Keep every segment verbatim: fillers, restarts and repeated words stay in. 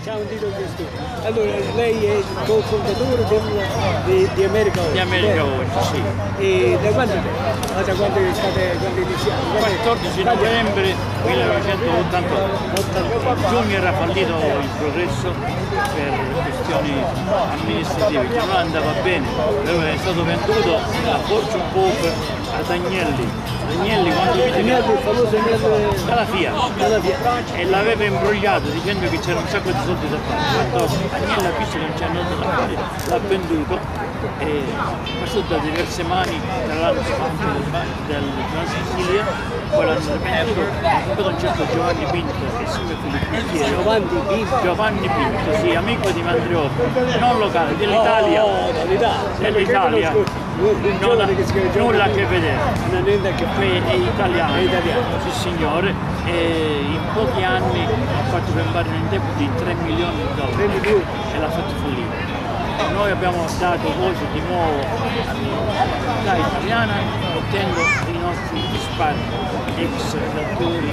Ciao, un dito questo. Allora, lei è il co-fondatore di, di America Oggi. Di America Oggi, sì. E da quando? Ma da quando è state quando è iniziato? quattordici novembre millenovecentottantotto. A giugno era fallito il Progresso per questioni amministrative, che non andava bene, però è stato venduto a Fortune Pope ad Agnelli. Agnelli quando vide il famoso Agnelli dalla Fiat, dalla Fiat e l'aveva imbrogliato dicendo che c'era un sacco di soldi da fare. Quando Agnelli ha visto che non c'era nulla da fare, l'ha venduto e passò da diverse mani, tra l'altro anche del, del Gran Sicilia, poi l'hanno rivenduto, ha comprato un certo Giovanni Pinto e Silvio Filippi. Giovanni Pinto? Giovanni Pinto, sì, amico di Mandriotti, non locale, dell'Italia. Oh, dell'Italia. Dell'Italia. Non ha nulla a che vedere. Non è che è italiano. È italiano. Sì signore, e in pochi anni ha fatto fermare un debito di tre milioni di dollari e l'ha fatto fallire. Noi abbiamo dato voce di nuovo alla comunità italiana mettendo i nostri risparmi, ex redattori,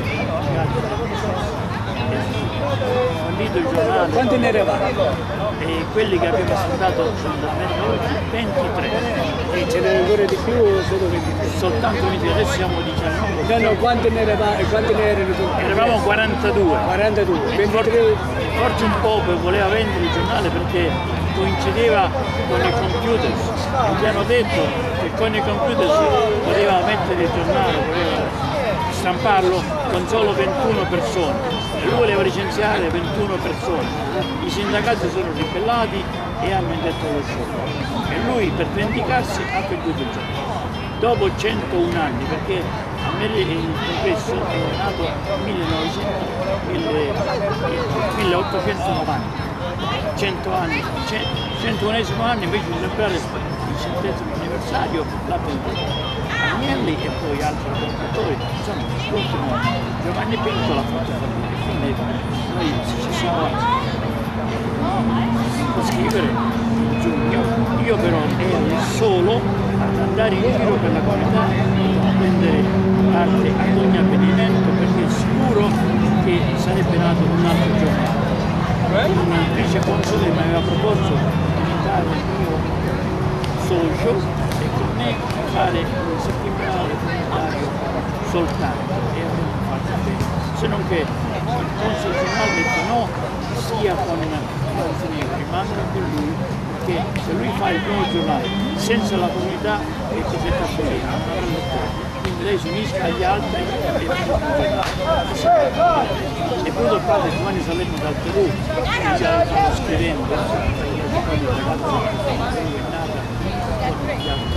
fallito il giornale. Quanti ne eravamo? E quelli che abbiamo fondato dall'America Oggi ventitré. E ce n'era ancora di più o solo ventitré? Soltanto ventitré, adesso siamo diciannove. No, no, quanti ne eravamo? Quanti ne erano? Eravamo quarantadue. quarantadue. ventitré. Fortune Pope voleva vendere il giornale perché coincideva con i computer e gli hanno detto che con i computer si poteva mettere il giornale, poteva stamparlo con solo ventuno persone e lui voleva licenziare ventuno persone. I sindacati sono ribellati e hanno indetto lo sciopero e lui per vendicarsi ha perduto il giornale. Dopo centouno anni, perché il Progresso è nato nel milleottocentonovanta, cento anni, centunesimo anno invece di celebrare il centesimo anniversario l'ha venduto. Agnelli e poi altri fondatori, insomma l'ultimo Giovanni Pinto l'ha fatto fallire, quindi noi ci siamo a scrivere in giugno, io però ero solo ad andare in giro per la comunità a prendere parte ad ogni avvenimento perché è sicuro che sarebbe nato un altro giorno. Un vice console mi aveva proposto di diventare il mio socio e con me fare un settimanale comunitario soltanto e abbiamo fatto bene. Se non che il console giornale ha detto no, sia con Montenegro, ma anche con lui, perché se lui fa il nuovo giornale senza la comunità è cosiddetta follia, non avrà lettori. Quindi lei si unisca agli altri e è venuto il padre Giovanni Salerno dal Perù, che già stava scrivendo, è nata con gli altri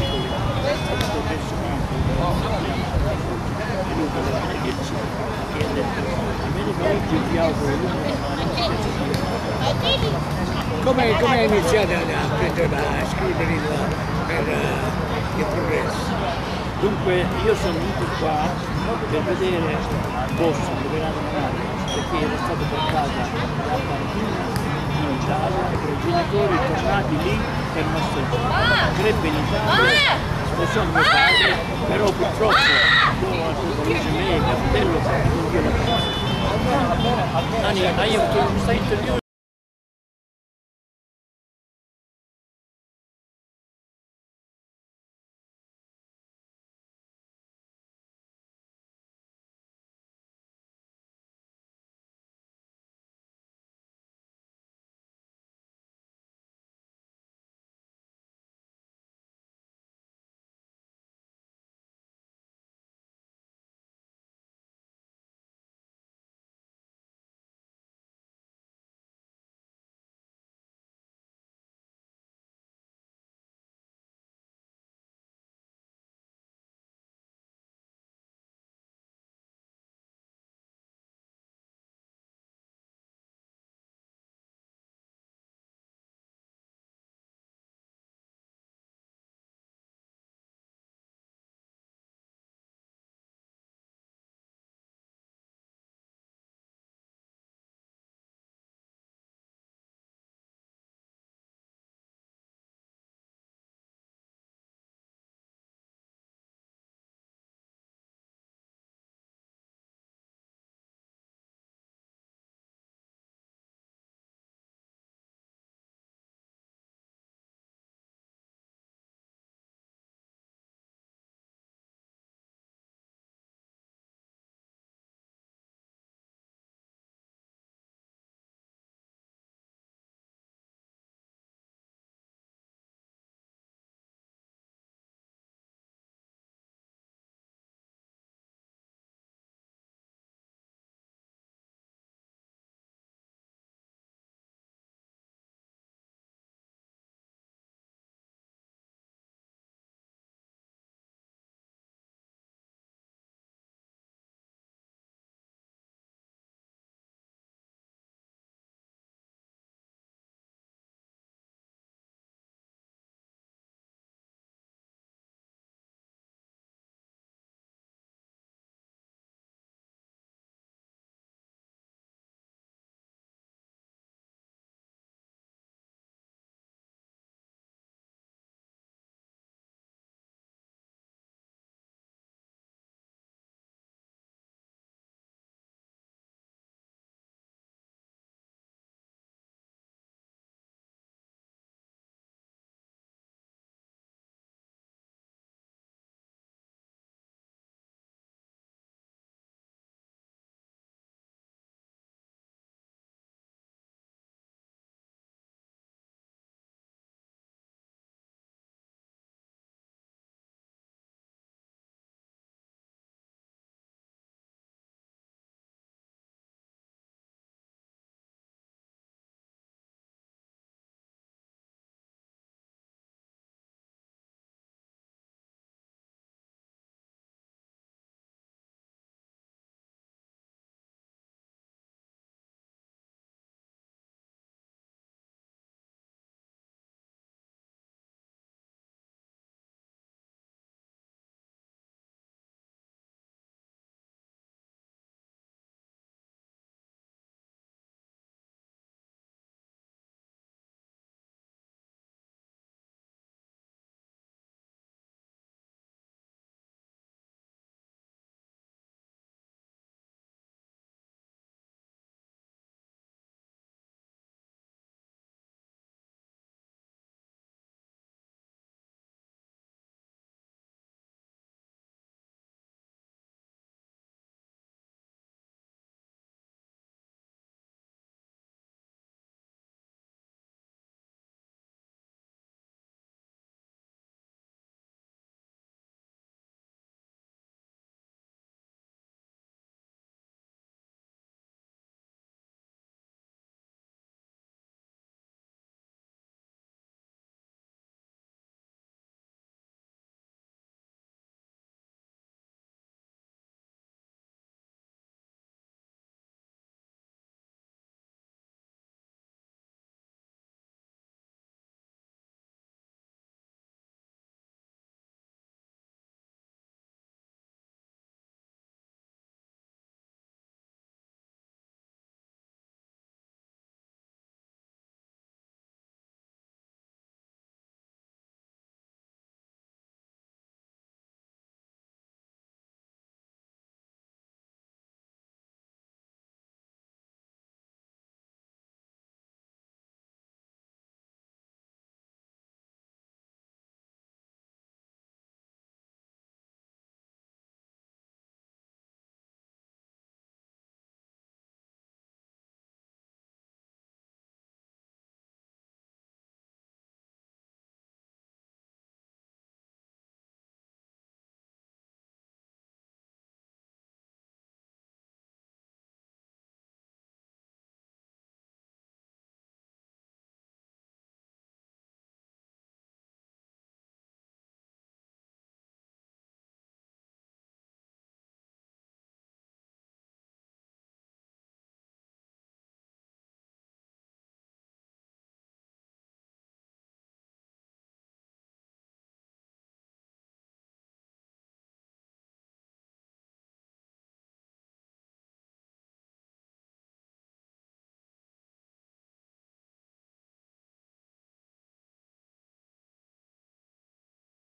America Oggi vi auguro come è iniziata a, prendere, a scrivere il, per uh, il Progresso? Dunque io sono venuto qua per vedere Boston dove era nato, perché era stato portata da bambina in Italia e i genitori tornati lì per una stagione. Crebbe in Italia, sposò mio padre, però purtroppo io ho avuto me e mio fratello non glielo faccio. Nani, hai avuto questa intervista?